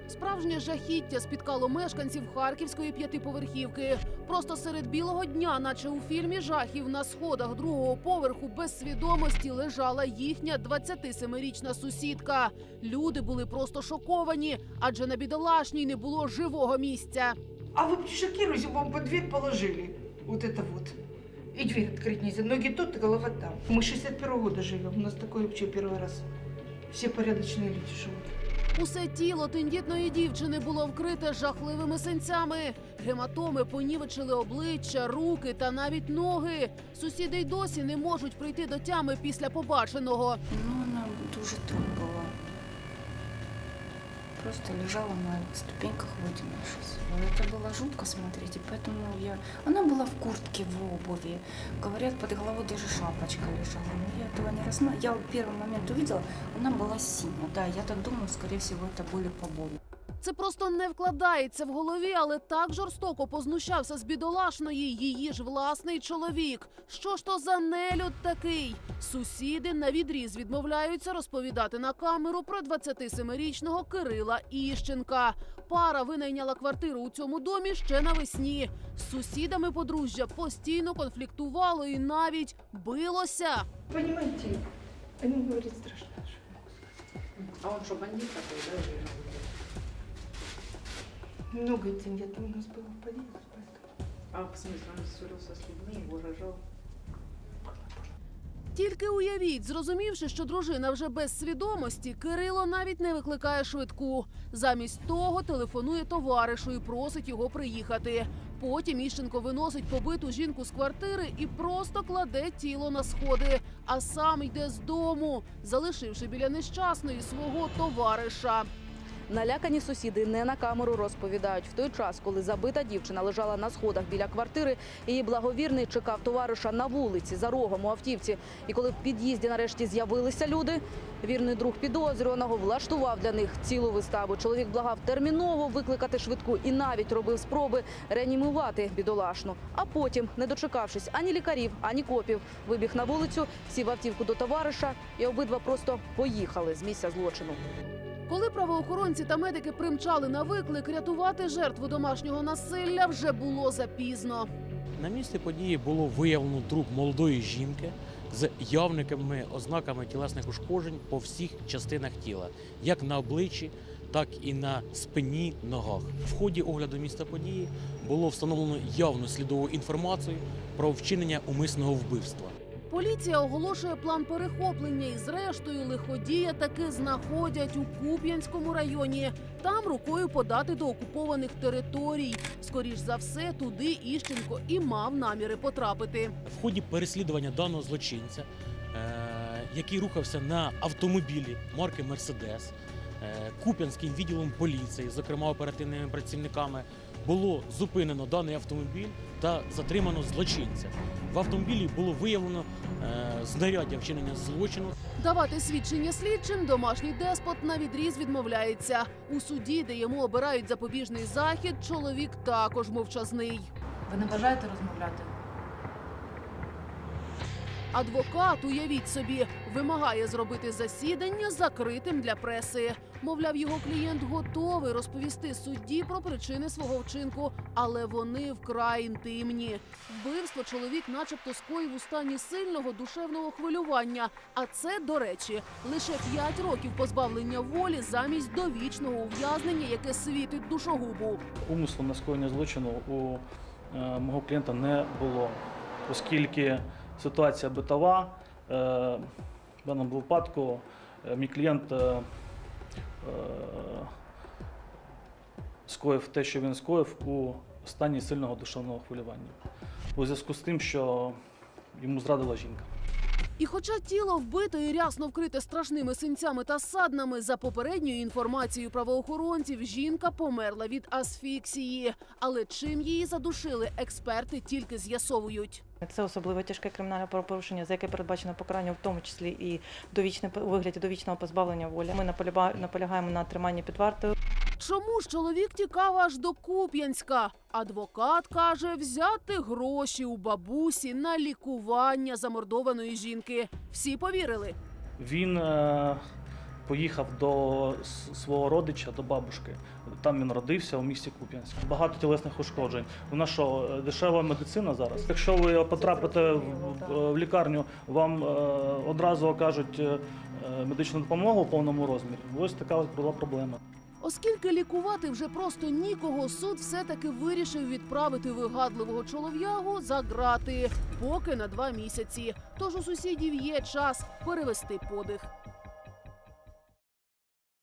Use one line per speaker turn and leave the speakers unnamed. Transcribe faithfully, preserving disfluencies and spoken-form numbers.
Справжнє жахіття спіткало мешканців харківської п'ятиповерхівки. Просто серед білого дня, наче у фільмі жахів, на сходах другого поверху без свідомості лежала їхня двадцятисемирічна сусідка. Люди були просто шоковані, адже на бідолашній не було живого місця.
А вы шокируете, вам под дверь положили вот это вот. И дверь открыть нельзя. Ноги тут, голова там. Мы шестьдесят первого года живем, у нас такое вообще первый раз. Все порядочные люди живут.
Усе тіло тендітної дівчини було вкрите жахливими синцями. Гематоми понівечили обличчя, руки та навіть ноги. Сусіди й досі не можуть прийти до тями після побаченого.
Ну, вона дуже труп була. Просто лежала на ступеньках, вытянувшись. Это было жутко смотреть, и поэтому я... Она была в куртке, в обуви. Говорят, под головой даже шапочка лежала. Но я этого не рассматривала. Я в первый момент увидела, она была синяя. Да, я так думаю, скорее всего, это были побои.
Це просто не вкладається в голові, але так жорстоко познущався з бідолашної її ж власний чоловік. Що ж то за нелюд такий? Сусіди навідріз відмовляються розповідати на камеру про двадцятисемирічного Кирила Іщенка. Пара винайняла квартиру у цьому домі ще навесні. З сусідами подружжя постійно конфліктувало і навіть билося.
Понимаете, они говорят страшно.
А он что, бандит такой, да?
Много инцидентов у нас было в подъезде, поэтому.
А в смысле, он ссорился с людьми, угрожал?
Тільки уявіть, зрозумівши, що дружина вже без свідомості, Кирило навіть не викликає швидку. Замість того телефонує товаришу і просить його приїхати. Потім Іщенко виносить побиту жінку з квартири і просто кладе тіло на сходи, а сам йде з дому, залишивши біля нещасної свого товариша.
Налякані сусіди не на камеру розповідають. В той час, коли забита дівчина лежала на сходах біля квартири, її благовірний чекав товариша на вулиці, за рогом у автівці. І коли в під'їзді нарешті з'явилися люди, вірний друг підозрюваного влаштував для них цілу виставу. Чоловік благав терміново викликати швидку і навіть робив спроби реанімувати бідолашну. А потім, не дочекавшись ані лікарів, ані копів, вибіг на вулицю, сів в автівку до товариша і обидва просто поїхали з місця злочину.
Коли правоохоронці та медики примчали на виклик, рятувати жертву домашнього насилля вже було запізно.
На місці події було виявлено труп молодої жінки з явними ознаками тілесних ушкоджень по всіх частинах тіла, як на обличчі, так і на спині, ногах. В ході огляду місця події було встановлено явну слідову інформацію про вчинення умисного вбивства.
Поліція оголошує план перехоплення і зрештою лиходія таки знаходять у Куп'янському районі. Там рукою подати до окупованих територій. Скоріш за все, туди Іщенко і мав наміри потрапити.
В ході переслідування даного злочинця, який рухався на автомобілі марки «Мерседес», Куп'янським відділом поліції, зокрема оперативними працівниками, було зупинено даний автомобіль та затримано злочинця. В автомобілі було виявлено е, знаряддя вчинення злочину.
Давати свідчення слідчим домашній деспот навідріз відмовляється. У суді, де йому обирають запобіжний захід, чоловік також мовчазний.
Ви не бажаєте розмовляти?
Адвокат, уявіть собі, вимагає зробити засідання закритим для преси. Мовляв, його клієнт готовий розповісти судді про причини свого вчинку, але вони вкрай інтимні. Вбивство чоловік начебто скоїв у стані сильного душевного хвилювання. А це, до речі, лише п'ять років позбавлення волі замість довічного ув'язнення, яке світить душогубу.
Умислу на скоєння злочину у е, мого клієнта не було, оскільки ситуація битова. Е, в даному випадку е, мій клієнт е, скоїв те, що він скоїв у стані сильного душевного хвилювання. У зв'язку з тим, що йому зрадила жінка.
І хоча тіло вбито і рясно вкрите страшними синцями та ссадинами, за попередньою інформацією правоохоронців, жінка померла від асфіксії. Але чим її задушили, експерти тільки з'ясовують.
Це особливо тяжке кримінальне правопорушення, за яке передбачено покарання, в тому числі і довічне, у вигляді довічного позбавлення волі. Ми наполягаємо на триманні під вартою.
Чому ж чоловік тікав аж до Куп'янська? Адвокат каже, взяти гроші у бабусі на лікування замордованої жінки. Всі повірили.
Він е, поїхав до с- свого родича, до бабушки. Там він родився у місті Куп'янськ. Багато тілесних ушкоджень. У нас що, дешева медицина зараз? Якщо ви потрапите в, в лікарню, вам е, одразу окажуть е, медичну допомогу в повному розмірі. Ось така ось була проблема.
Оскільки лікувати вже просто нікого, суд все-таки вирішив відправити вигадливого чолов'ягу за ґрати, поки на два місяці. Тож у сусідів є час перевести подих.